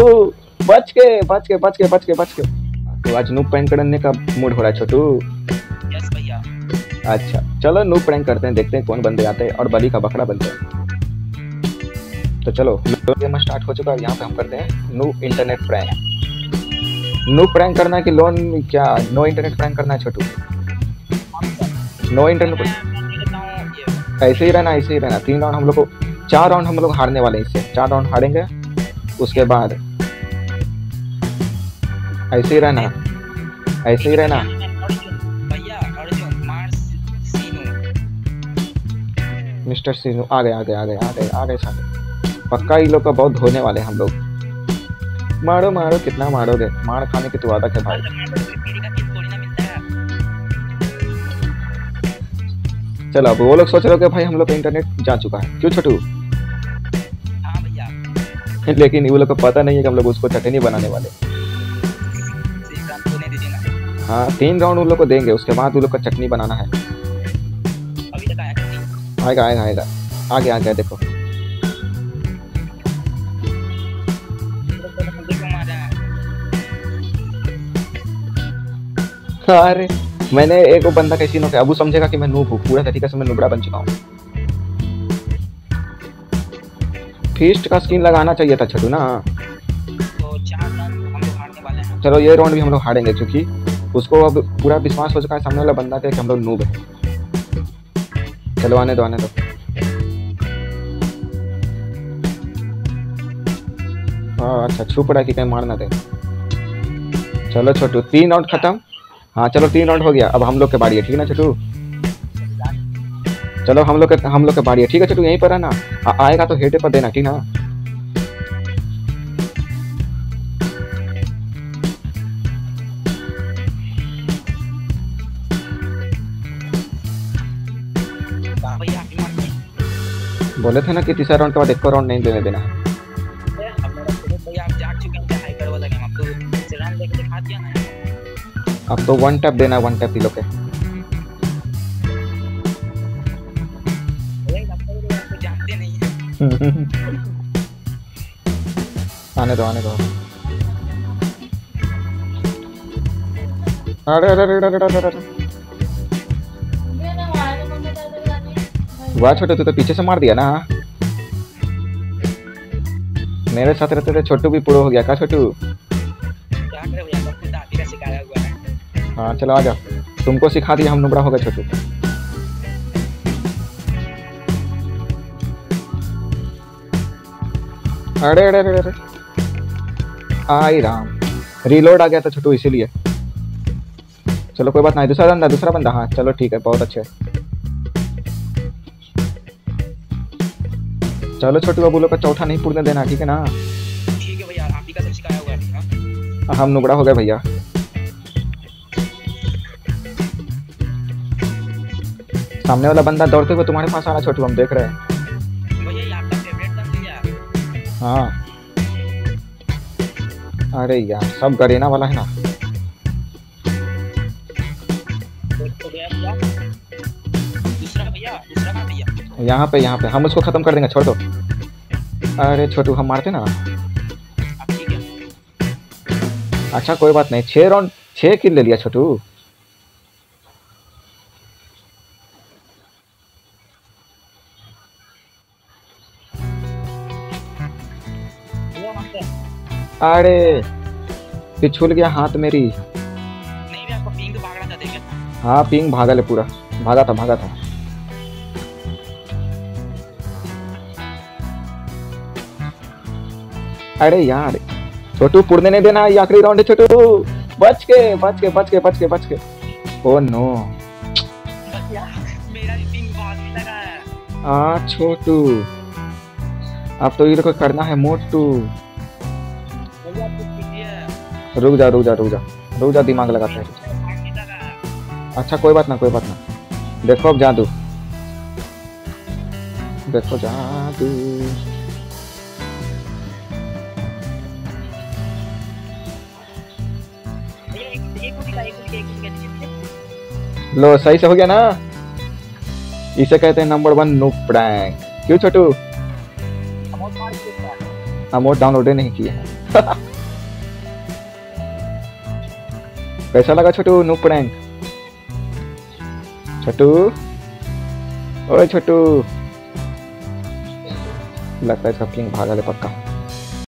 बच के बच के बच के बच के बच के। तो आज नूब प्रैंक करने का मूड हो रहा है छोटू। यस भैया। अच्छा चलो नूब प्रैंक करते हैं, देखते हैं कौन बंदे आते हैं और बलि का बकरा बनते हैं। तो चलो गेम स्टार्ट हो चुका है। यहाँ पे हम करते हैं noob internet prank. Noob prank करना है कि लोन क्या नो इंटरनेट प्रैंक करना है छोटू? No internet. ऐसे ही रहना, ऐसे ही रहना। 3 राउंड हम लोग को, 4 राउंड हम लोग हारने वाले हैं इससे। 4 राउंड हारेंगे, उसके बाद ऐसे ही रहना, ऐसे ही रहना। मिस्टर सीनू आ गए आ गए आ गए आ गए आ गए साले। पक्का ये लोग का बहुत धोने वाले हम लोग। मारो मारो, कितना मारोगे? मार खाने की तो आदत है भाई। चलो अब वो लोग सोच रहे हो कि भाई हम लोग का इंटरनेट जा चुका है, क्यों छोटू? हाँ भैया। लेकिन वो लोग को पता नहीं है कि हम लोग उसको चटनी बनाने वाले। हाँ 3 राउंड उन लोग को देंगे, उसके बाद उन लोग का चटनी बनाना है। अभी तक आया नहीं। आएगा आएगा आएगा, आ गया आ गया देखो। अरे मैंने एक बंदा कैसी नो, अब वो समझेगा कि मैं नूब हूँ। पूरा तरीके से मैं नुबड़ा बन चुका हूँ। फीस्ट का स्किन लगाना चाहिए था छोटू ना। तो 4 राउंड हम लोग हारने वाले हैं। चलो ये राउंड भी हम लोग हारेंगे, क्योंकि उसको अब पूरा विश्वास हो चुका है सामने वाला बंदा के कि हम लोग नूब है। चलो आने दो आने दो। हाँ अच्छा, छुप रहा है कि कहीं मार ना दे। चलो छोटू 3 राउंड खत्म। हाँ चलो 3 राउंड हो गया, अब हम लोग के बारी है, ठीक है ना छोटू? चलो हम लोग के बारी है, ठीक है छोटू? यहीं पर है ना, आएगा तो हेड पर देना, ठीक ना? भैया आपकी मर्जी। बोले थे ना कि तीसरा राउंड के बाद एक राउंड नहीं देने देना है। भैया आप जाग चुके हैं हाइपर वाला गेम, अब तो रन लेके दिखा दिया ना। अब तो 1 टैप देना है, 1 टैप लोग के। आपको जानते नहीं है। आने दो आने दो। अरे अरे अरे अरे अरे अरे, वाह छोटू तू तो पीछे से मार दिया ना। मेरे साथ रहते थे छोटू भी प्रो हो गया का छोटू? क्या करे भैया, आपको दादी का सिखाया हुआ है। हाँ चलो आ जाओ, तुमको सिखा दिया, हम नुबड़ा हो गए छोटू। अरे अरे अरे अरे, आई राम, रीलोड आ गया था छोटू इसीलिए। चलो कोई बात नहीं, दूसरा बंदा। हाँ चलो ठीक है, बहुत अच्छे। चलो छोटू अब लोग का चौथा नहीं पूरने देना, ठीक है ना? ठीक है भैया, आप ही का सब सिखाया हुआ है। हाँ हम नुबड़ा हो गए भैया। सामने वाला बंदा दौड़ते हुए तुम्हारे पास आ रहा छोटू, हम देख रहे हैं। भैया ये आपका फेवरेट गन भैया। हाँ अरे यार सब गरेना वाला है ना। तो गया भैया। दूसरा कहाँ भैया? यहाँ पे हम उसको खत्म कर देंगे, छोड़ दो। अरे छोटू हम मारते ना। आप ठीक है। अच्छा कोई बात नहीं, 6 राउंड 6 किल ले लिया छोटू। अरे पिछुल गया हाथ मेरी। नहीं भैया, आपको पिंग भाग रहा था देखे। हाँ पिंग भागल है पूरा, भागा था। अरे यार छोटू पुड़ने नहीं देना, ये आखिरी राउंड है छोटू। बच के। ओ नो, मेरा भी पिंग भागने लगा है। हाँ छोटू अब तो ये को करना है मोटू। भैया आप कुछ कीजिए। रुक जा दिमाग लगाते हैं। भागने लगा। अच्छा कोई बात ना। देखो अब जादू, देखो जादू। भैया एक लो सही से हो गया ना। इसे कहते हैं नंबर 1 नूब प्रैंक। क्यों छोटू? अमोट डाउनलोड नहीं किए हैं। कैसा लगा छोटू नूब प्रैंक? छोटू, ओए छोटू, लगता है इसका किंग भागा ले पक्का।